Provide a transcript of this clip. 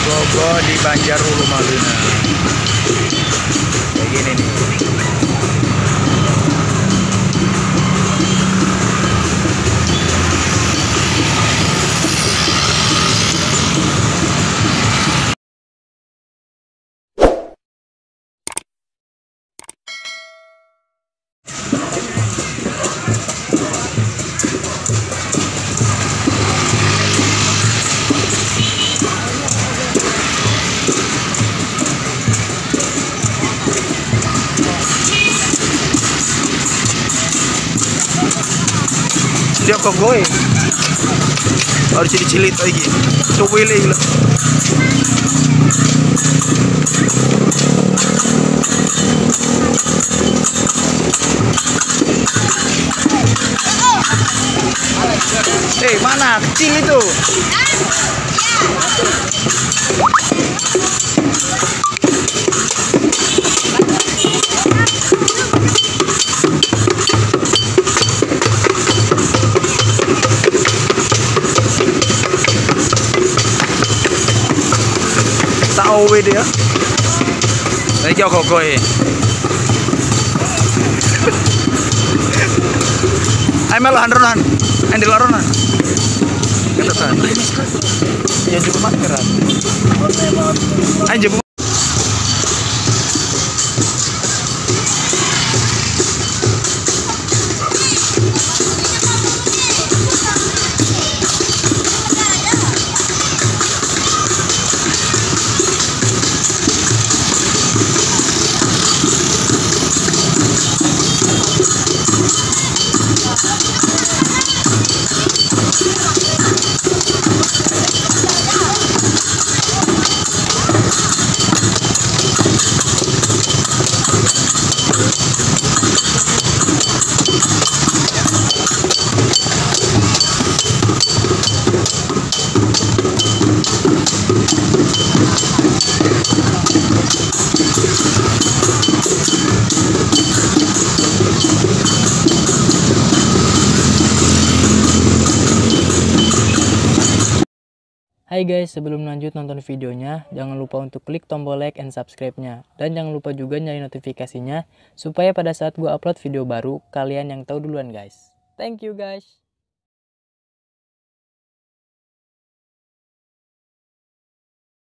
Gogo di Banjar Ulu Maduna. Kayak gini nih. Dia kok gue harus jadi cilit lagi coba pilih lah. Mana kecil itu OW dia. Đây cho khổ cười. Ai malah handaran. Andi laronan. Ketesan. Ya juga maskeran. Ai juga Hai guys, sebelum lanjut nonton videonya, jangan lupa untuk klik tombol like and subscribe-nya. Dan jangan lupa juga nyalain notifikasinya, supaya pada saat gue upload video baru, kalian yang tahu duluan guys. Thank you guys.